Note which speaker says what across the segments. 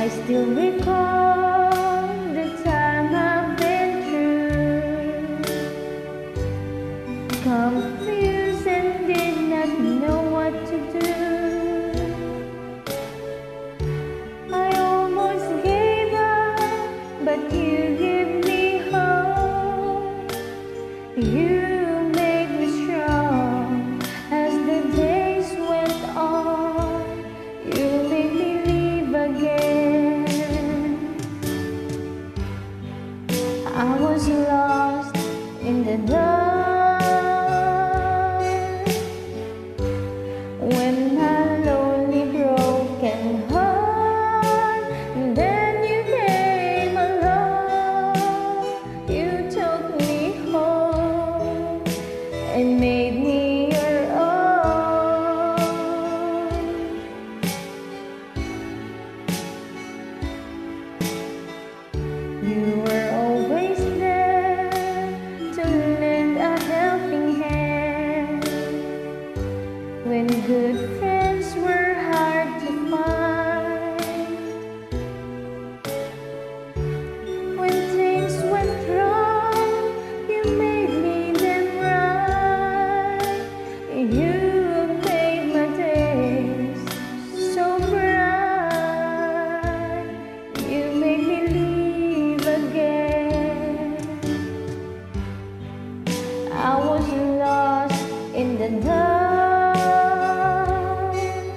Speaker 1: I still recall the time I've been through, confused and did not know what to do. I almost gave up, but you gave me hope. You made me strong as the days went on. You made me live again. I was lost in the dark when my lonely broken heart. And then you came along. You took me home and made me your own. You were always there to lend a helping hand when good friends were hard to find. When things went wrong, you made me them right. You made my days so bright. You made me live again. I was lost in the dark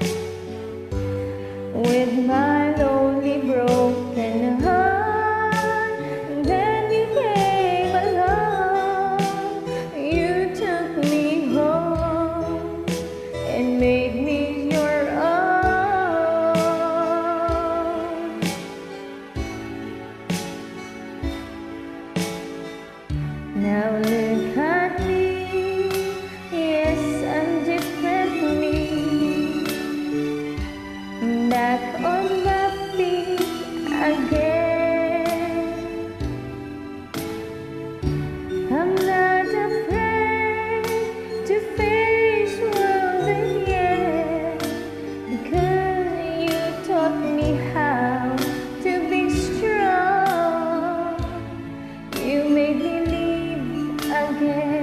Speaker 1: with my lonely broken heart. Then you came along. You took me home and made me your own. Now look at me, yes, I'm differently back on my feet again. I'm not afraid to face world again, because you taught me how to be strong. You made me live again.